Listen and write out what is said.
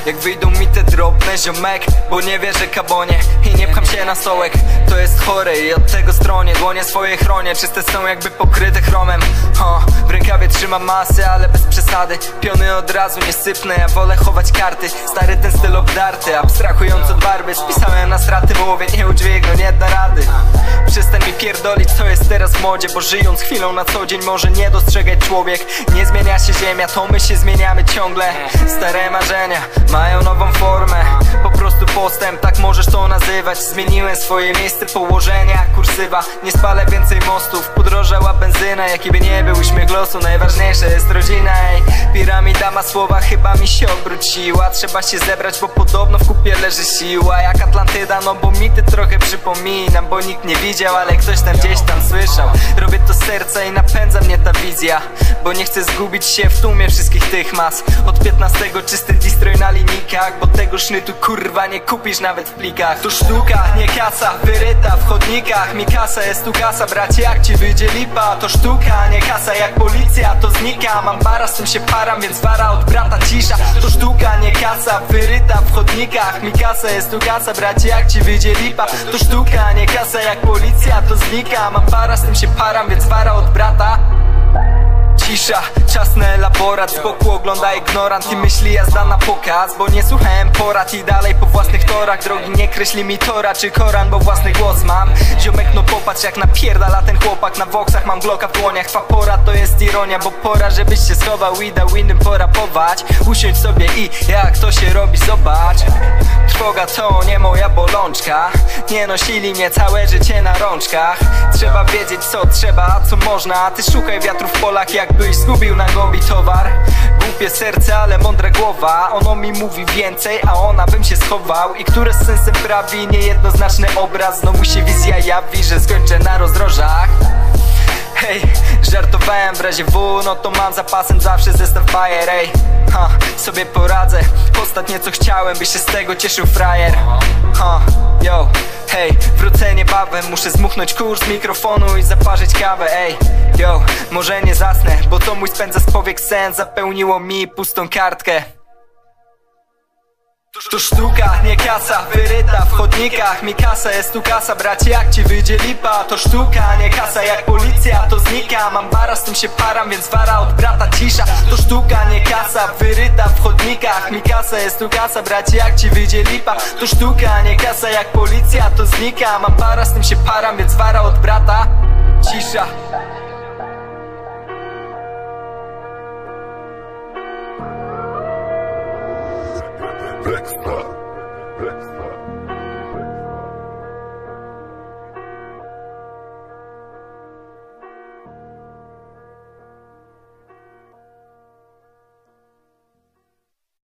jak wyjdą mi te drobne, ziomek. Bo nie wierzę kabonie i nie pcham się na stołek. To jest chore i od tego stronie dłonie swoje chronię, czyste są jakby pokryte chromem. W rękawie trzymam masy, ale bez przesady. Piony od razu nie sypnę, ja wolę chować karty. Stary ten styl obdarty, abstrahując od barwy. Spisałem na straty, mówię nie udźwigną, nie da rady. Przestań mi pierdolić co jest teraz w modzie, bo żyjąc chwilą na co dzień może nie dostrzegać człowiek. Nie zmienia się ziemia, to my się zmieniamy ciągle. Stare marzenia mają nową formę, po prostu postęp, tak możesz to nazywać. Zmieniłem swoje miejsce położenia, kursywa. Nie spalę więcej mostów, podrożała benzyna. Jaki by nie był uśmiech losu, najważniejsza jest rodzina. Piramida ma słowa, chyba mi się obróciła. Trzeba się zebrać, bo podobno w kupie leży siła. Jak Atlantyda, no bo mity trochę przypominam. Bo nikt nie widział, ale ktoś tam gdzieś tam słyszał. Robię to z serca i napędza mnie ta wizja, bo nie chcę zgubić się w tłumie wszystkich tych mas. Od 15 czysty destroy na linijkach, bo tego sznytu kurwa nie kupisz nawet w plikach. To sztuka, nie kasa, wyryta w chodnikach. Mi kasa jest tu kasa, bracie, jak ci wyjdzie lipa. To sztuka, nie kasa, jak policja to znika. Mam bara, z tym się param, więc wara od brata cisza. To sztuka, nie kasa, wyryta w chodnikach. Mi kasa jest tu kasa, bracie, jak ci wyjdzie lipa. To sztuka, nie kasa, jak policja to znika. Mam bara, z tym się param, więc wara od brata cisza, czas na elaborat. Z boku ogląda ignorant i myśli jazda na pokaz. Bo nie słuchałem porad i dalej po własnych torach. Drogi nie kreśli mi tora czy Koran, bo własny głos mam. Ziomek, no popatrz jak napierdala ten chłopak. Na woksach mam Glocka w dłoniach. Twa pora to jest ironia, bo pora żebyś się schował i dał innym porapować. Usiądź sobie i jak to się robi zobacz. Trwoga to nie moja bolączka. Nie nosili mnie całe życie na rączkach. Trzeba wiedzieć co trzeba, a co można. Ty szukaj wiatru w polach, jakbyś zgubił na gobi towar. Głupie serce, ale mądra głowa. Ono mi mówi więcej, a ona bym się schował. I które z sensem prawi niejednoznaczny obraz. Znowu się wizja jawi, że skończę na rozdrożach. Hej, żartowałem w razie W, no to mam zapasem zawsze zestaw bajer. Ej, sobie poradzę. Ostatnie co chciałem, by się z tego cieszył frajer. Yo, hej, wrócę niebawem. Muszę zmuchnąć kurz z mikrofonu i zaparzyć kawę. Ej, yo, może nie zasnę, bo to mój spędza z powiek sen. Zapełniło mi pustą kartkę. To sztuka, nie kasa, wyryta w chodnikach. Mi kasa jest tu kasa, bracie, jak ci wyjdzie lipa. To sztuka, nie kasa, jak policja to znika. Mam bara, z tym się param, więc wara od brata cisza. To sztuka, nie kasa, wyryta w chodnikach. Mi kasa jest tu kasa, bracie, jak ci wyjdzie lipa. To sztuka, nie kasa, jak policja to znika. Mam bara, z tym się param, więc wara od brata cisza. Black Star.